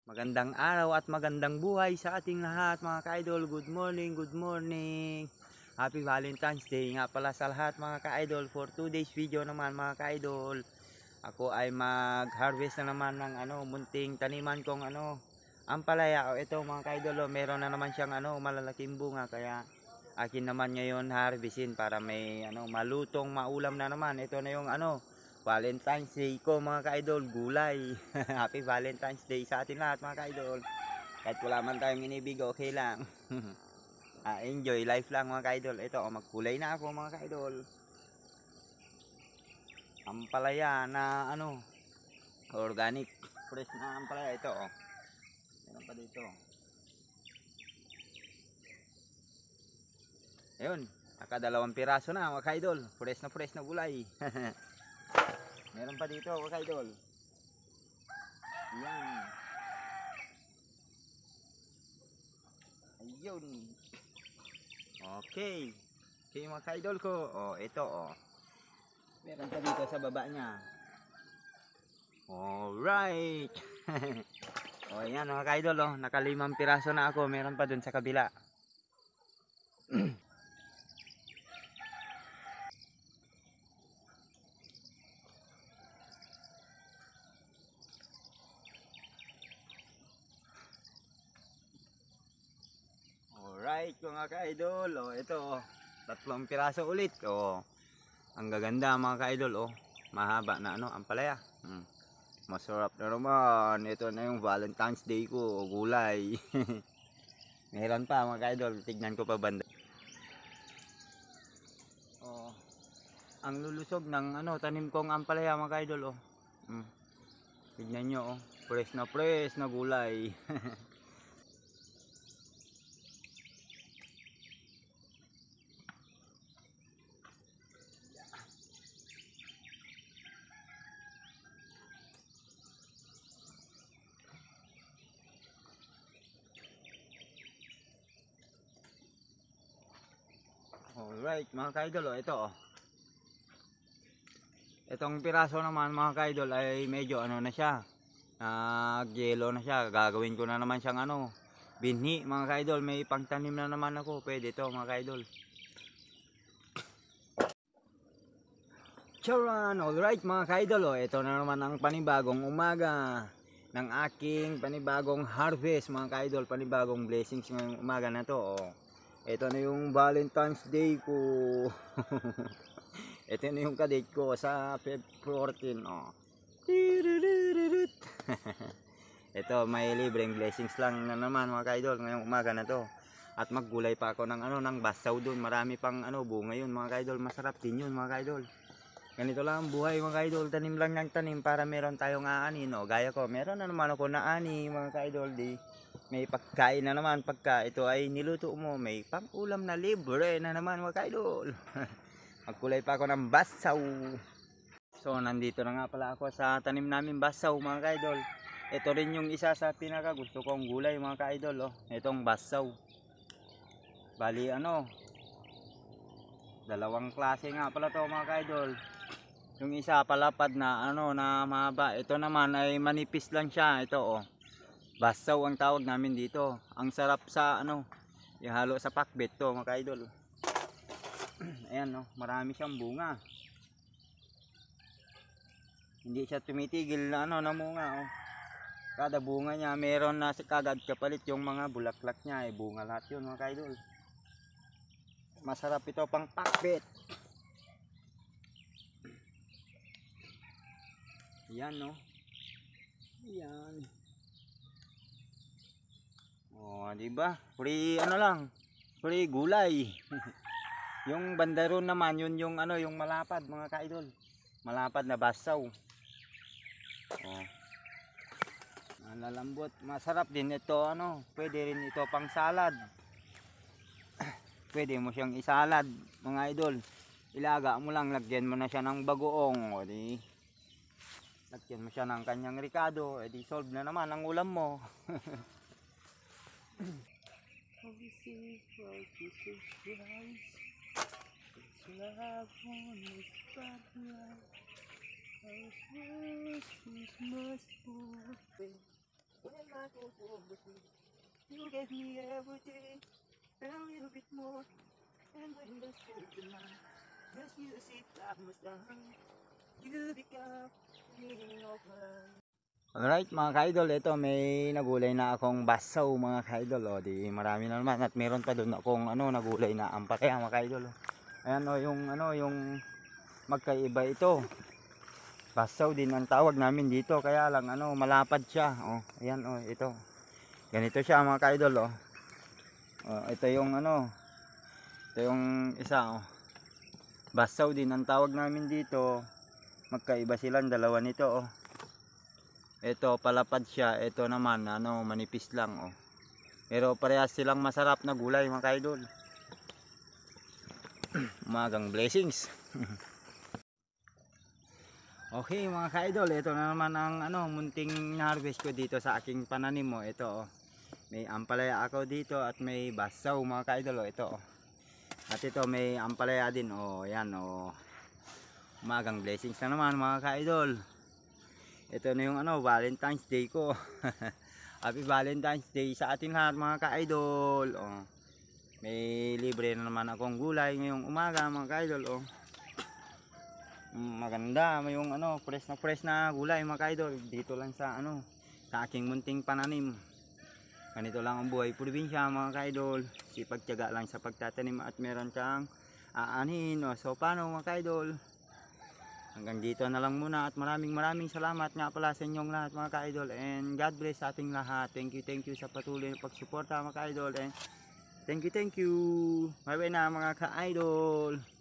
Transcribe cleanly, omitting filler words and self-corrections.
Magandang araw at magandang buhay sa ating lahat mga ka-idol. Good morning, good morning. Happy Valentine's Day nga pala sa lahat mga ka-idol. For today's video naman mga ka-idol, ako ay mag-harvest na naman ng munting taniman kong ampalaya. O ito mga ka-idol, meron na naman siyang malalaking bunga, kaya akin naman ngayon harvestin para may malutong maulam na naman. Ito na yung Valentine's Day ko mga ka-idol, gulay. Happy Valentine's Day sa atin lahat mga ka-idol. Kahit wala man tayong inibig, okay lang. Enjoy life lang mga ka-idol. Ito, magkulay na ako mga ka-idol. Ampalaya na organic. Fresh na ampalaya ito. Meron pa dito. Ayun, nakadalawang piraso na mga ka-idol. Fresh na gulay. Meron pa dito mga ka-idol. Ayan. Ayun. Okay. Okay mga ka-idol ko. Ito meron pa dito sa baba niya. Alright. Ayan mga ka-idol nakalimang piraso na ako. Meron pa dun sa kabila. Alright mga ka-idol, ito tatlong piraso ulit. Ang gaganda mga ka-idol, mahaba na ampalaya. Masarap na naman. Ito na yung Valentine's Day ko, gulay. Meron pa mga ka-idol, tignan ko pa banda. Ang lulusog ng tanim kong ampalaya mga ka-idol. Tignan nyo, fresh na gulay. Alright mga ka-idol, ito itong piraso naman mga ka-idol ay medyo na siya, nag-yellow na siya. Gagawin ko na naman siyang binhi mga ka-idol. May pangtanim na naman ako, pwede ito mga ka-idol. Charan! Alright mga ka-idol, ito na naman ang panibagong umaga ng aking panibagong harvest mga ka-idol. Panibagong blessings ngayong umaga na to. Ito na yung Valentine's Day ko. Ito na yung kadate ko sa Feb 14. Ito, may libreng blessings lang na naman mga ka-idol ngayong umaga na to. At maggulay pa ako ng ng basaw doon. Marami pang bunga yun mga ka-idol. Masarap din yun mga ka-idol. Ganito lang ang buhay mga ka-idol. Tanim lang ng tanim para meron tayong aanin. Gaya ko, meron na naman ako na ani mga ka-idol. May pagkain na naman pagka ito ay niluto mo. May pang-ulam na libre na naman mga ka-idol. Magkulay pa ako ng basaw. So nandito na nga pala ako sa tanim namin basaw mga ka-idol. Ito rin yung isa sa pinaka gusto kong gulay mga ka-idol. Itong basaw. Bali dalawang klase nga pala to mga ka-idol. Yung isa palapad na na mahaba. Ito naman ay manipis lang siya. Ito basaw ang tawag namin dito. Ang sarap sa ihalo sa pakbet to mga ka-idol. Ayan marami siyang bunga. Hindi siya tumitigil na namunga Kada bunga niya meron na kagad kapalit yung mga bulaklak niya, bunga lahat yun mga ka-idol. Masarap ito pang pakbet. Ayan Ayan. Diba? Free lang. Free gulay. Yung bandaron naman yun yung yung malapad mga ka-idol. Malapad na basaw. Malalambot, masarap din ito pwede rin ito pang salad. Pwede mo siyang isalad mga idol. Ilaga mo lang, lagyan mo na siya ng bagoong. Lagyan mo siya ng kanyang ricado, solve na naman ang ulam mo. when I go over you. You gave me everything and a little bit more. And when the spirit tonight, just you sit like my star. You become the meaning of life. Alright mga ka-idol, ito may nagulay na akong basaw mga ka-idol. O, di marami na naman at meron pa doon akong nagulay na ampalaya mga ka-idol. Ayan o, yung magkaiba ito. Basaw din ang tawag namin dito, kaya lang malapad siya. O, ayan o, ito. Ganito siya mga ka-idol o. O, ito yung ito yung isa o. Basaw din ang tawag namin dito. Magkaiba silang dalawa nito o. Ito palapad siya, ito naman manipis lang oh. Pero parehas silang masarap na gulay mga ka-idol. Umagang blessings. Okay mga ka-idol, ito na naman ang munting harvest ko dito sa aking pananim mo. Ito oh. May ampalaya ako dito at may basaw mga ka-idol oh. Ito oh. At ito may ampalaya din oh. Yan oh. Umagang blessings na naman mga ka-idol. Ito na yung Valentine's Day ko. Happy Valentine's Day sa ating lahat mga ka-idol. Oh. May libre na naman akong gulay ngayong umaga mga ka-idol. Oh. Maganda, may yung fresh na gulay mga ka-idol. Dito lang sa sa aking munting pananim. Ganito lang ang buhay probinsya mga ka-idol. Sipagtiyaga lang sa pagtatanim at meron kang aanhin. So paano mga ka-idol? Hanggang dito na lang muna at maraming salamat nga pala sa inyong lahat mga ka-idol, and God bless sa ating lahat. Thank you sa patuloy na pagsuporta mga ka-idol, and thank you. Bye bye na mga ka-idol.